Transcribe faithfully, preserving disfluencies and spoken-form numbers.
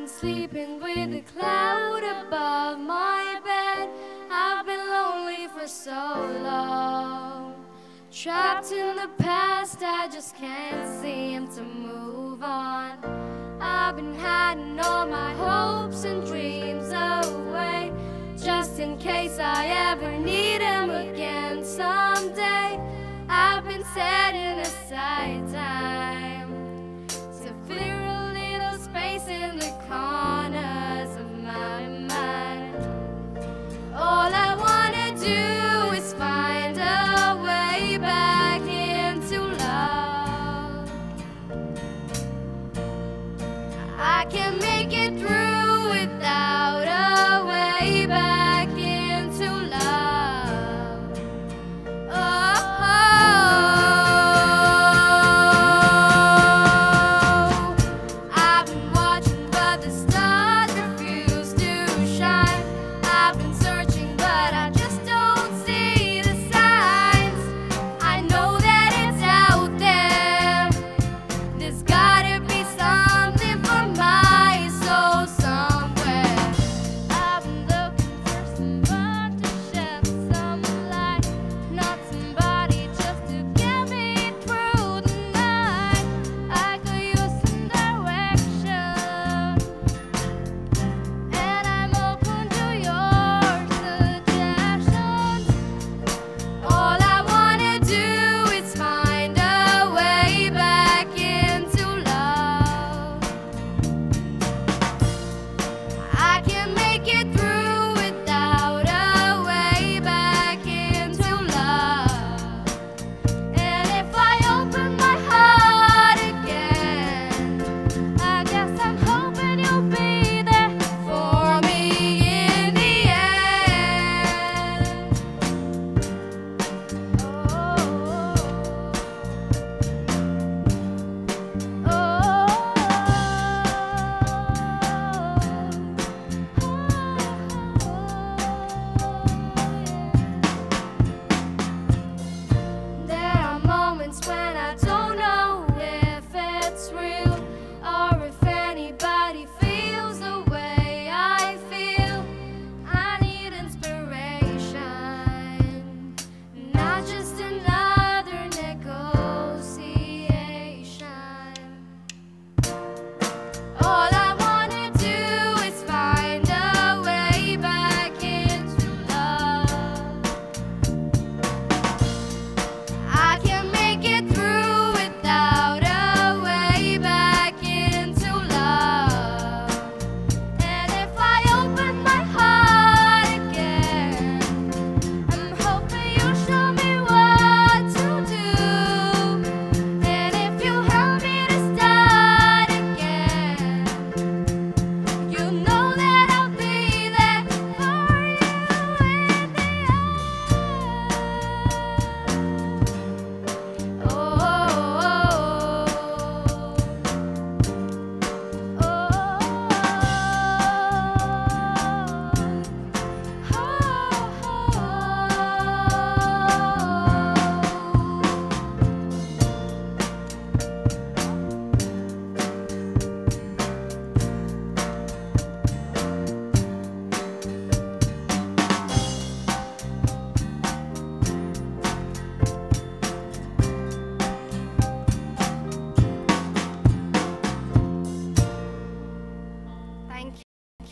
sleeping with a cloud above my bed. I've been lonely for so long, trapped in the past, I just can't seem to move on. I've been hiding all my hopes and dreams away, just in case I ever need them again someday. I've been setting aside time to clear a little space in the corners of my mind. All I wanna do is find a way back into love. I can make it through without